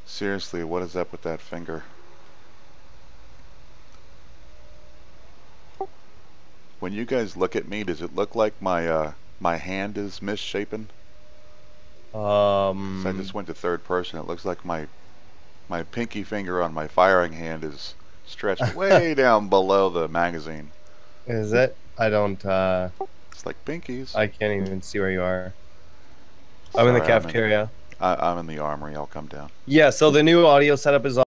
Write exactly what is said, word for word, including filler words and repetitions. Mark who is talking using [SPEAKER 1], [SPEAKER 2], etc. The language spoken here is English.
[SPEAKER 1] Seriously, what is up with that finger? When you guys look at me, does it look like my uh, my hand is misshapen? So I just
[SPEAKER 2] Um,
[SPEAKER 1] went to third person. It looks like my my pinky finger on my firing hand is stretched way down below the magazine.
[SPEAKER 2] is it? I don't, uh,
[SPEAKER 1] It's like pinkies.
[SPEAKER 2] I can't even see where you are. I'm in the
[SPEAKER 1] Sorry, I'm in
[SPEAKER 2] cafeteria.
[SPEAKER 1] I, I'm in the armory. I'll come down.
[SPEAKER 2] Yeah, so the new audio setup is